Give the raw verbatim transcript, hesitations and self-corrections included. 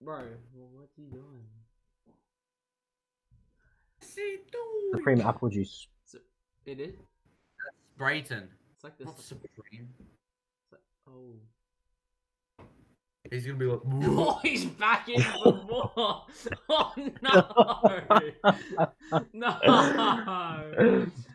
Bro, well, what's he doing? What's he doing? Supreme apple juice. So, it is? Brayton. It's like this. Not Supreme. It's like, oh. He's gonna be like, Oh, he's back in for more. Oh no! No!